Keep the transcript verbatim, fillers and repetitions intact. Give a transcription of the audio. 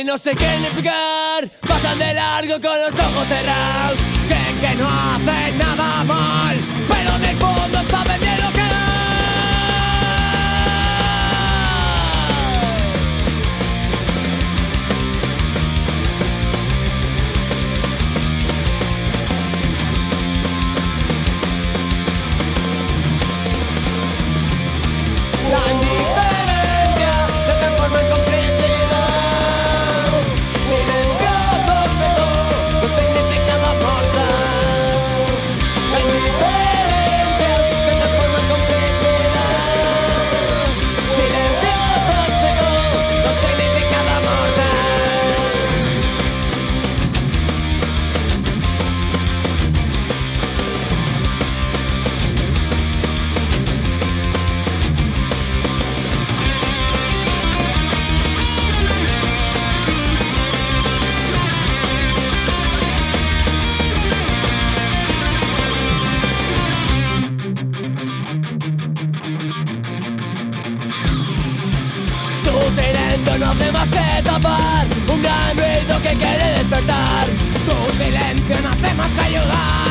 no se quieren explicar, pasan de largo con los ojos cerrados. Creen que no hacen nada mal, pero en el fondo saben bien lo que es. La indiferencia se transforma en complicidad. Silencioso objeto, no significado mortal. La indiferencia se transforma en complicidad. Silencioso objeto, no significado mortal. Su silencio no hace más que tapar un gran ruido que quiere despertar. Su silencio no hace más que ayudar.